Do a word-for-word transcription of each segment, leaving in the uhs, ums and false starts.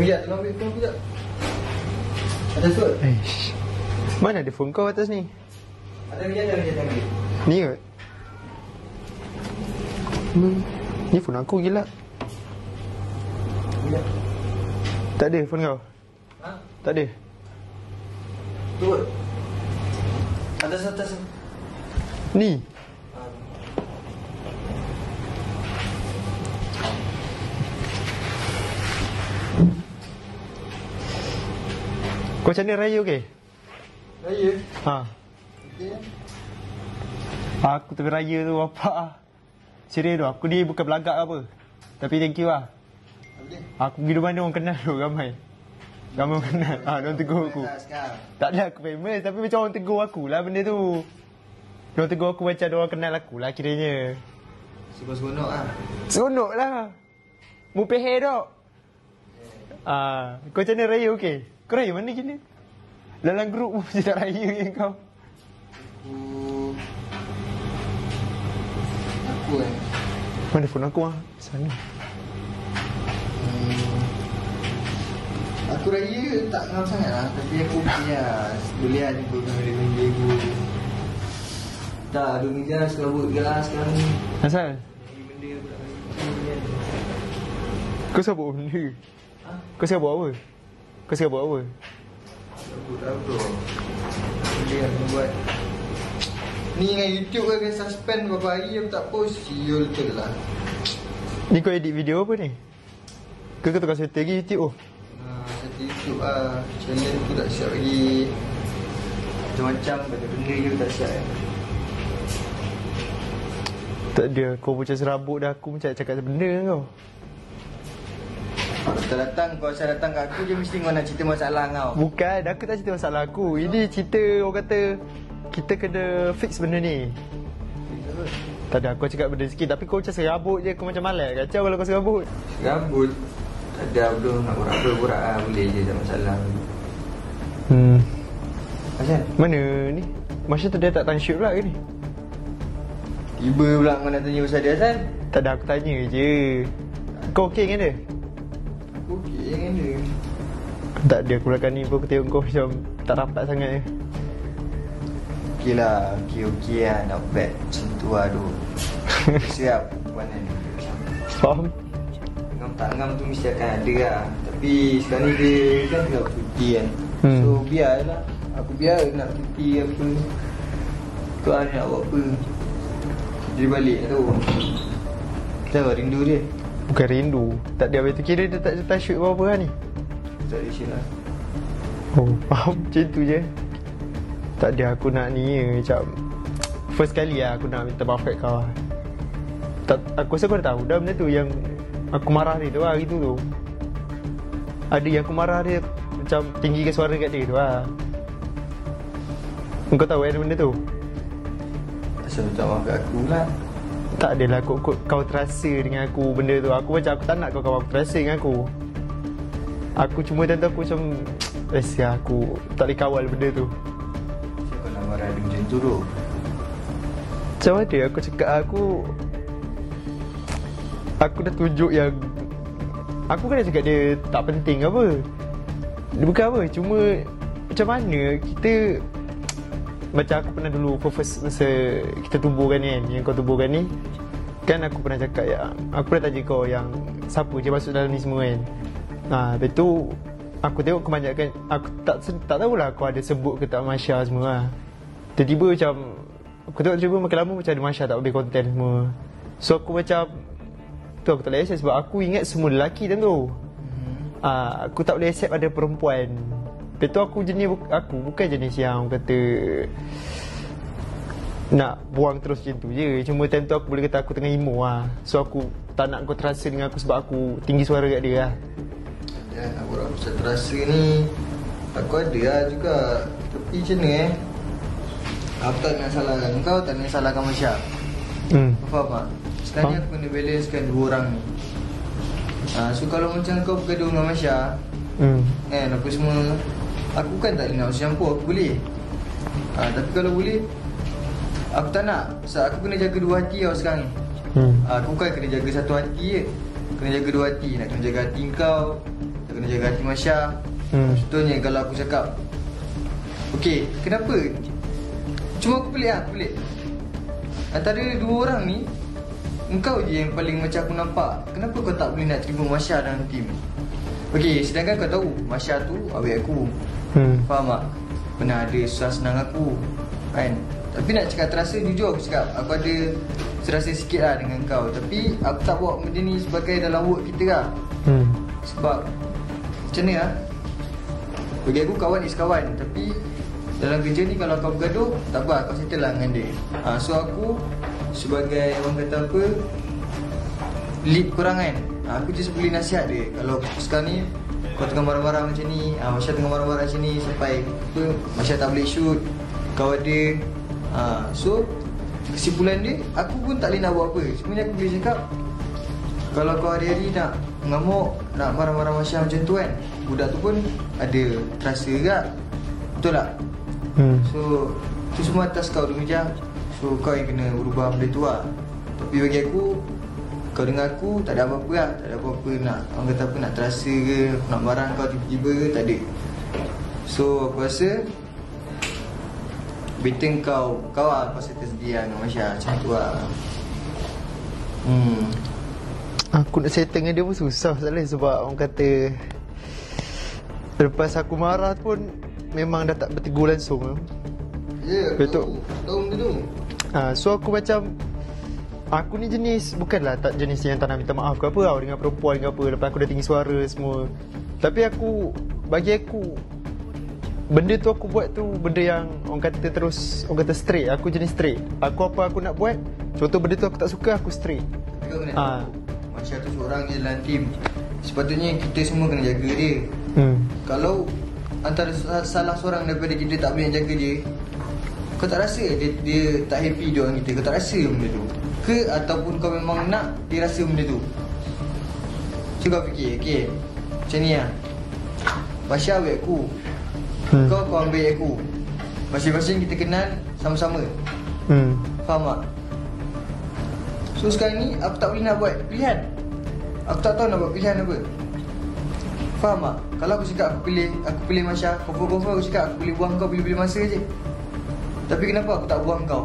Mijat, tolong ambil phone sekejap. Atas tu. Eish. Mana ada phone kau atas ni? Ada mijat, ada mijat ambil. Ni kot. Hmm. Ni phone aku gila. Mijat. Tak ada phone kau? Ha? Tak ada? Tu kot. Atas, atas. Ni? Kau macam mana raya okey? Raya? Ha. Okey. Aku tepi raya tu bapak ah. Serius tu, aku ni bukan belagak ke apa. Tapi thank you lah. Okey. Aku pergi mana orang kenal tu ramai. Ramai orang kenal. Ah, orang tegur aku. Tak ada aku famous tapi macam orang tegur aku lah benda tu. Orang tegur aku macam orang kenal aku lah kiranya. Seronok lah. Seronok lah. Mu pehe dok. Ah, kau macam mana raya okey? Kau raya mana gini? Dalam grup pun macam tak raya yang kau. Aku... Aku eh. Mana phone aku ah? Sana. Hmm. Aku raya tak ngam sangat lah. Tapi aku okey lah. Boleh lah jumpa dengan dia aku. Tak, ada meja selawut je lah sekarang ni. Asal? Benda aku tak raya. Kau siapa buat benda? Ha? Kau siapa buat apa? Kau siapa buat apa? Aku tahu tu. Benda aku buat. Ni dengan YouTube kan kena suspend beberapa hari aku tak post. Siul betul lah. Ni kau edit video apa ni? Kau kata kau settle lagi YouTube oh? Haa, satu YouTube lah. Channel aku tak siap lagi. Macam-macam benda-benda je aku tak siap kan. Tak ada, kau macam serabut dah aku macam cakap benda kan kau. Kau datang, kau asal datang kat aku je mesti kau nak cerita masalah kau. Bukan, aku tak cerita masalah aku. Ini cerita orang kata kita kena fix benda ni. Tak ada, aku cakap benda sikit tapi kau macam serabut je. Kau macam malas kacau kalau kau serabut. Serabut? Tak ada, belum nak borak-borak lah. Boleh je, tak masalah. Hmm. Asal? Mana ni? Masya tu dia tak tanya shoot pula ke ni? Tiba pula kau nak tanya pasal dia Asal? Tak ada, aku tanya je. Kau okey dengan dia? Aku okey dengan dia. Tak ada, aku belakang ni pun aku tengok kau macam tak rapat sangat je. Okey lah, okey-okey lah. Not bad. Macam tu lah tu. Siap mana ni. Faham? Ngam tak ngam tu mesti akan ada lah. Tapi sekarang ni dia kan tengah cuti kan. Hmm. So biarlah. Aku biar nak cuti apa. Tu lah nak buat apa. Dia balik tu. Kenapa rindu dia? Bukan rindu. Tak ada habis tu kira dia tak tak shoot apa-apa lah ni. Tak ada shoot lah. Oh, faham macam tu je. Tak ada, aku nak ni macam first kali lah aku nak minta maaf kat kau lah. Tak, aku rasa kau dah tahu dah benda tu yang aku marah dia tu lah hari tu tu. Ada yang aku marah dia macam tinggikan suara kat dia tu lah. Kau tahu kan benda tu? Asal minta maaf kat aku lah. Tak adalah kau, kau, kau terasa dengan aku benda tu. Aku macam aku tak nak kau kawan aku terasa dengan aku. Aku cuma tentu aku macam Asyik aku tak boleh kawal benda tu. Siapa nak marah dia macam tu tu? Macam mana aku cakap aku Aku dah tunjuk yang aku kan dah cakap dia tak penting apa. Dia bukan apa, cuma macam mana kita. Macam aku pernah dulu first masa kita tubuhkan ni kan, yang kau tubuhkan ni kan aku pernah cakap ya, aku pernah tanya kau yang siapa je masuk dalam ni semua kan. Ha, lepas tu aku tengok kebanyakan aku tak tak tahulah aku ada sebut ke tak Masya semua lah. Tiba-tiba macam aku tengok tiba makin lama macam ada Masya tak habis konten semua. So aku macam tu aku tak boleh accept sebab aku ingat semua lelaki tentu. Hmm. Ha, aku tak boleh accept ada perempuan. Lepas tu aku jenis aku bukan jenis yang kata nak buang terus macam tu je. Cuma time tu aku boleh kata aku tengah emo lah. So aku tak nak kau terasa dengan aku sebab aku tinggi suara kat dia lah. Ya, aku rasa pasal terasa ni aku ada lah juga. Tapi macam mana eh, aku tak nak salahkan kau, tak nak salahkan Masya. Hmm. Kau faham tak? Sekarang ni aku kena balancekan dua orang ni. ha, So kalau macam kau bergaduh dengan Masya, hmm. kan apa semua, aku kan tak boleh nak masuk campur, aku boleh. ha, Tapi kalau boleh, aku tak nak. Sebab aku kena jaga dua hati tau sekarang ni. hmm. ha, Aku kan kena jaga satu hati je. Kena jaga dua hati. Nak kena jaga hati kau, tak kena jaga hati Masya. hmm. Contohnya kalau aku cakap, okey, kenapa? Cuma aku pelik lah, pelik. Antara dua orang ni, engkau je yang paling macam aku nampak. Kenapa kau tak boleh nak terima Masya dalam tim? Okey, sedangkan kau tahu Masya tu adik aku. hmm. Faham tak? Pernah ada susah senang aku, kan? Tapi nak cakap terasa, jujur aku cakap, aku ada serasa sikit lah dengan kau. Tapi aku tak bawa benda ni sebagai dalam work kita lah. hmm. Sebab macam ni lah, bagi aku kawan is kawan. Tapi dalam kerja ni kalau kau bergaduh, tak apa, kau settle lah dengan dia. ha, So aku sebagai orang kata apa, lead korang kan, ha, aku just boleh nasihat dia. Kalau sekarang ni kau tengah marah-marah macam ni, ha, Masya tengah marah-marah macam ni, sampai apa, Masya tak boleh shoot, kau ada. ha, So kesimpulan dia, aku pun tak boleh nak buat apa. Sebenarnya aku boleh cakap, kalau kau hari-hari nak mengamuk, nak marah-marah Masya macam tu kan, budak tu pun ada terasa juga. Betul tak? hmm. So tu semua atas kau dulu je. So kau yang kena berubah benda tu lah. Tapi bagi aku, kau dengan aku tak ada apa-apa lah. Tak ada apa-apa nak, orang kata apa, nak terasa ke, aku nak marah kau tiba-tiba ke, tak ada. So aku rasa better kau, kau lah pasal tersedia dengan Masya. Macam tu lah. Hmm Aku nak settle dengan dia pun susah Saleh. Sebab orang kata, lepas aku marah pun memang dah tak bertegur langsung. Ya, yeah, tahu, tahu benda tu. ha, So aku macam, aku ni jenis, bukanlah tak jenis yang tak nak minta maaf ke apa tau dengan perempuan ke apa. Lepas aku dah tinggi suara semua. Tapi aku, bagi aku, benda tu aku buat tu benda yang orang kata terus, orang kata straight. Aku jenis straight. Aku apa aku nak buat, contoh benda tu aku tak suka, aku straight. Kau kena ha. Masya tu seorang je dalam tim. Sepatutnya kita semua kena jaga dia. hmm. Kalau antara salah seorang daripada kita tak boleh jaga dia, kau tak rasa dia, dia tak happy dengan kita, kau tak rasa benda tu ke? Ataupun kau memang nak dia rasa benda tu? Cuba fikir. Okay, macam ni lah, Masya ambil aku, hmm. kau kau ambil aku, masing-masing kita kenal sama-sama. hmm. Faham tak? So sekarang ni aku tak boleh nak buat pilihan. Aku tak tahu nak buat pilihan apa. Faham tak? Kalau aku cakap aku pilih, aku pilih Masya, confirm-confirm aku cakap aku boleh buang kau bila-bila masa je. Tapi kenapa aku tak buang kau?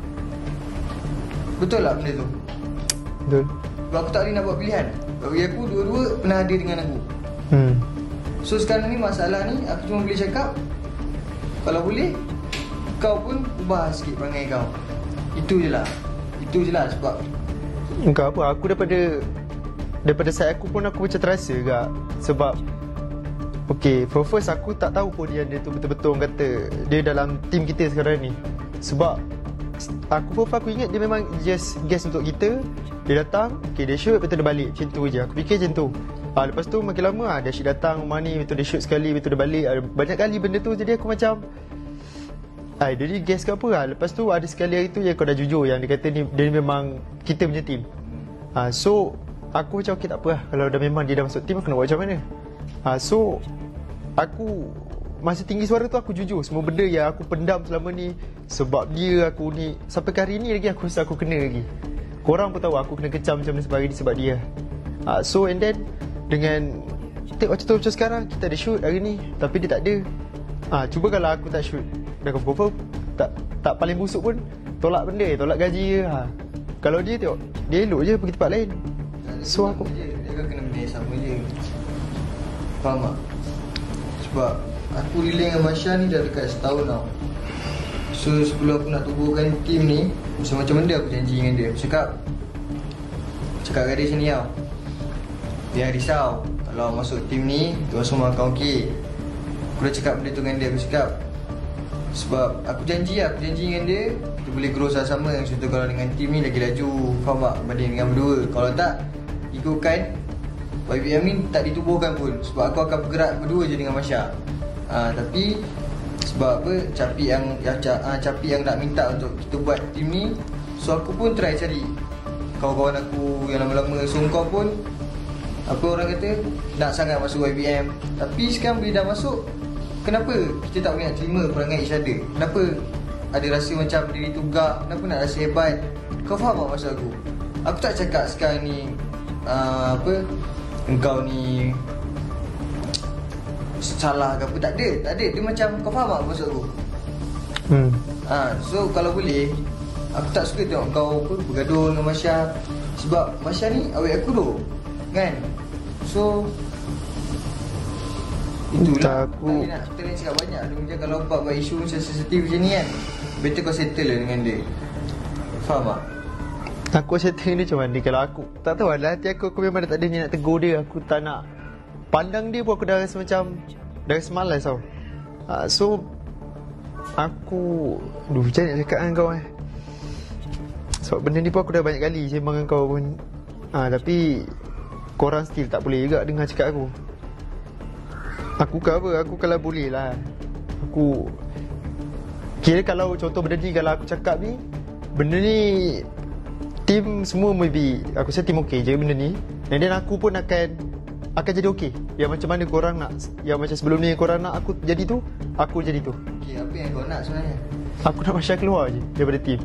Betul tak benda tu? Betul. Sebab aku tak boleh nak buat pilihan. Bagi aku, dua-dua pernah ada dengan aku. hmm. So sekarang ni masalah ni, aku cuma boleh cakap, kalau boleh, kau pun ubah sikit perangai kau. Itu je lah. Itu je lah sebab enggak apa, aku daripada Daripada side aku pun aku macam terasa juga. Sebab okay, for first aku tak tahu pun dia, dia tu betul-betul orang kata dia dalam team kita sekarang ni. Sebab aku for first aku ingat dia memang just guest untuk kita. Dia datang, okay, dia shoot, lepas tu dia balik. Macam tu je, aku fikir macam tu. ha, Lepas tu makin lama ha, dia asyik datang rumah ni, lepas tu dia shoot sekali, lepas tu dia balik. ha, Banyak kali benda tu, jadi aku macam Ay, dia ni guest ke apa lah. Lepas tu ada sekali hari tu yang kau dah jujur, yang dia kata ni, dia ni memang kita punya team. ha, So aku macam okay tak apa lah, kalau dah memang dia dah masuk team, aku nak buat macam mana. ha, So aku masa tinggi suara tu aku jujur semua benda yang aku pendam selama ni. Sebab dia aku ni, sampai ke hari ni lagi aku rasa aku kena lagi. Korang pun tahu aku kena kecam macam mana sebab hari ni sebab dia. ha, So and then dengan tengok macam tu, macam sekarang kita ada shoot hari ni tapi dia tak ada. ha, Cuba kalau aku tak shoot, dah confirm tak, tak paling busuk pun tolak benda, tolak gaji je. ha. Kalau dia tengok, dia elok je pergi tempat lain. So aku je, dia kan kena benda sama je. Faham tak? Sebab aku relay dengan Masya ni dah dekat setahun tau. So sebelum aku nak tubuhkan tim ni, macam-macam benda aku janji dengan dia. Aku cakap Cakap dengan dia macam ni tau, dia risau kalau masuk tim ni tuan semua akan okey. Aku dah cakap benda tu dengan dia. Aku cakap sebab aku janji lah, aku janji dengan dia kita boleh grow sama-sama. Contoh kalau dengan tim ni lagi laju, faham tak, banding dengan berdua. Kalau tak, ikutkan Y B M ni tak ditubuhkan pun, sebab aku akan bergerak berdua je dengan Masya. ha, Tapi sebab apa, Capi yang yang ha, Capi yang nak minta untuk kita buat tim ni. So aku pun try cari kawan-kawan aku yang lama-lama. So kau pun apa orang kata nak sangat masuk Y B M, tapi sekarang bila dah masuk, kenapa kita tak boleh nak terima perangai each other? Kenapa ada rasa macam diri tu gak? Kenapa nak rasa hebat? Kau faham tak maksud aku? Aku tak cakap sekarang ni uh, apa, engkau ni salah ke apa, tak ada, tak ada. Dia macam, kau faham tak maksud aku? Hmm. Ha, so kalau boleh, aku tak suka tengok kau apa, bergaduh dengan Masya. Sebab Masya ni awet aku tu, kan? So itulah aku tak nak, kita nak cakap banyak. Dia macam kalau buat buat isu macam sensitif macam ni kan, better kau settle lah dengan dia. Faham tak? Aku settle dia macam mana? Kalau aku tak tahu lah, hati aku, aku memang tak ada ni nak tegur dia. Aku tak nak pandang dia pun, aku dah rasa macam, dah rasa malas tau. uh, So aku, duh, macam mana nak cakap dengan kau eh. Sebab benda ni pun aku dah banyak kali sembang dengan kau pun. Ah, Tapi korang still tak boleh juga dengar cakap aku. Aku ke apa, aku kalau boleh lah, aku kira kalau contoh benda ni, kalau aku cakap ni, benda ni team semua maybe, aku rasa team okey je benda ni. And then aku pun akan Akan jadi okey. Yang macam mana korang nak, yang macam sebelum ni korang nak aku jadi tu, aku jadi tu. Okay, apa yang kau nak sebenarnya? Aku nak Masya keluar je daripada team.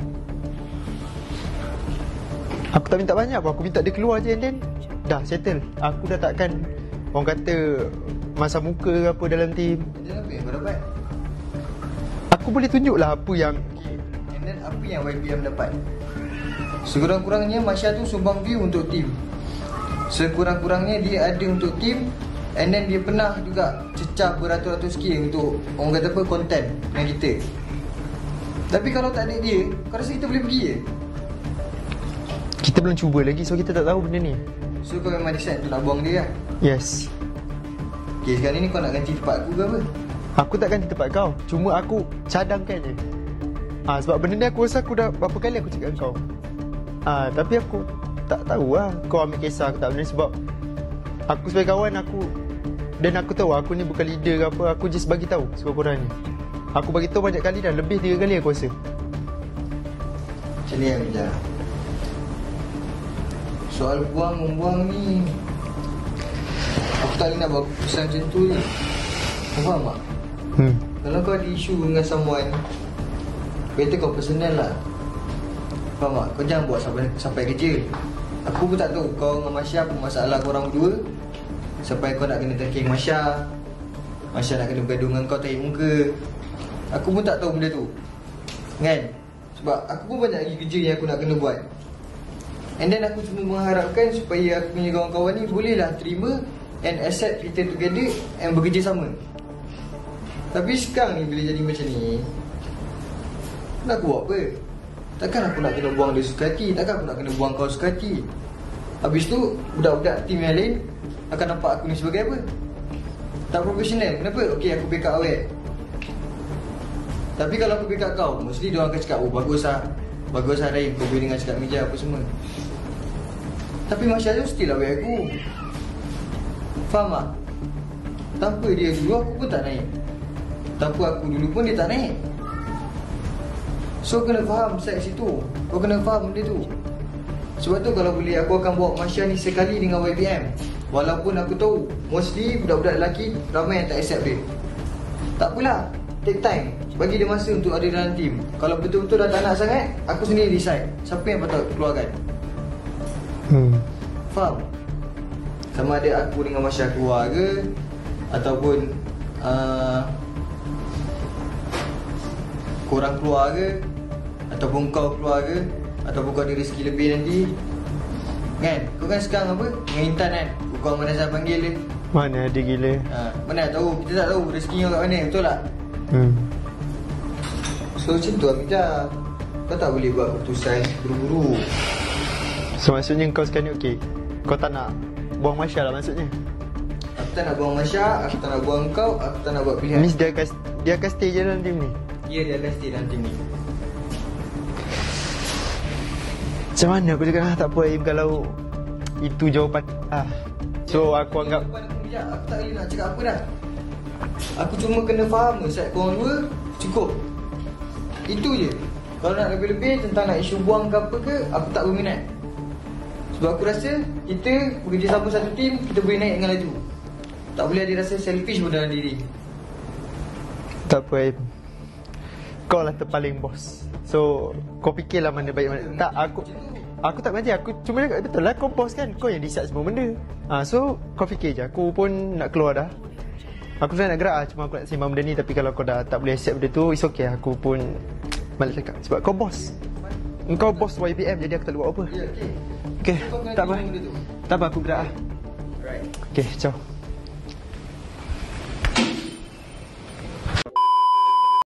Aku tak minta banyak pun, aku minta dia keluar je, and then dah settle. Aku dah takkan, orang kata, masa muka ke apa dalam team. And then apa yang kau dapat? Aku boleh tunjuk lah apa yang, Okay, and then apa yang Y P M dapat? Sekurang-kurangnya Masya tu sumbang view untuk team. Sekurang-kurangnya dia ada untuk team. And then dia pernah juga cecah beratus-ratus K untuk, orang kata apa, content dengan kita. Tapi kalau tak ada dia, kau rasa kita boleh pergi je? kita belum cuba lagi, so kita tak tahu benda ni. So kau memang decide untuk nak buang dia lah? Yes. Okay, sekarang ni kau nak ganti tempat aku ke apa? Aku tak ganti tempat kau, cuma aku cadangkan je. Ah, sebab benda ni aku rasa aku dah berapa kali aku cakap dengan kau. Ah, tapi aku tak tahu lah kau ambil kisah aku tak benda ni. Sebab aku sebagai kawan aku, dan aku tahu aku ni bukan leader ke apa, aku just bagi tahu sekurang-kurangnya ni. Aku bagi tahu banyak kali dah, lebih tiga kali aku rasa. Macam ni yang bijak. Soal buang-membuang ni, aku tak boleh nak buat keputusan macam tu ni. Kau faham tak? Hmm. Kalau kau ada isu dengan someone, better kau personal lah. Faham tak? Kau jangan buat sampai, sampai kerja. Aku pun tak tahu kau dengan Masya apa masalah korang berdua, sampai kau nak kena terking Masya, Masya nak kena bergaduh dengan kau tarik muka. Aku pun tak tahu benda tu, kan? Sebab aku pun banyak lagi kerja yang aku nak kena buat. And then aku cuma mengharapkan supaya aku punya kawan-kawan ni bolehlah terima and accept kita together and bekerja sama. Tapi sekarang ni bila jadi macam ni, nak aku buat apa? Takkan aku nak kena buang dia suka hati, takkan aku nak kena buang kau suka hati. Habis tu budak-budak tim yang lain akan nampak aku ni sebagai apa? Tak profesional. Kenapa? Okay, aku backup awet. Tapi kalau aku backup kau, mesti diorang akan cakap, oh bagus lah, bagus lah Rahim, kau boleh dengar cakap meja apa semua. Tapi Masya tu still awet aku. Faham tak? Tanpa dia dulu aku pun tak naik, tanpa aku dulu pun dia tak naik. So kena faham side situ, kau kena faham benda tu. Sebab tu kalau boleh aku akan bawa Masya ni sekali dengan Y P M. Walaupun aku tahu mostly budak-budak lelaki ramai yang tak accept dia. Tak apalah, take time, bagi dia masa untuk ada dalam team. Kalau betul-betul dah tak nak sangat, aku sendiri decide siapa yang patut keluarkan. Hmm. Faham? Sama ada aku dengan Masya keluar ke, ataupun uh, korang keluar ke, ataupun kau keluar ke, ataupun kau ada rezeki lebih nanti, kan? Kau kan sekarang apa? Dengan Intan kan? Kau mana saya panggil dia? Mana ada gila. Ha, mana tahu, kita tak tahu rezeki kau kat mana, betul tak? Hmm. So macam tu Amidah, kau tak boleh buat keputusan buru-buru. So maksudnya kau sekarang ni okey, kau tak nak buang Masya lah maksudnya? Aku tak nak buang Masya, aku tak nak buang kau, aku tak nak buat pilihan. Means dia akan, dia akan stay je dalam team ni? Ya, dia akan stay dalam team ni. Macam mana aku cakap, ah, tak apa Aim kalau itu jawapan. ah. So ya, aku anggap aku, aku tak boleh nak cakap apa dah. Aku cuma kena faham side korang dua, cukup. Itu je. Kalau nak lebih-lebih tentang nak isu buang ke apa ke, aku tak berminat. Sebab aku rasa kita bekerja sama satu team, kita boleh naik dengan laju. Tak boleh ada rasa selfish pun dalam diri. tak apa Aim, kau lah terpaling bos. So kau fikirlah mana baik mana. Tak, aku Aku tak mengajar, aku cuma cakap betul lah, kau bos kan, kau yang decide semua benda. ha, So kau fikir je, aku pun nak keluar dah. Aku sebenarnya nak gerak lah, cuma aku nak sembang benda ni. Tapi kalau kau dah tak boleh accept benda tu, it's okay. Aku pun malas cakap. Sebab kau bos. Kau bos Y P M, jadi aku tak boleh buat apa. Ya, okey. Okay, Kau kena tak apa. terima benda tu. Tak apa, aku gerak lah. Alright. Okay, ciao.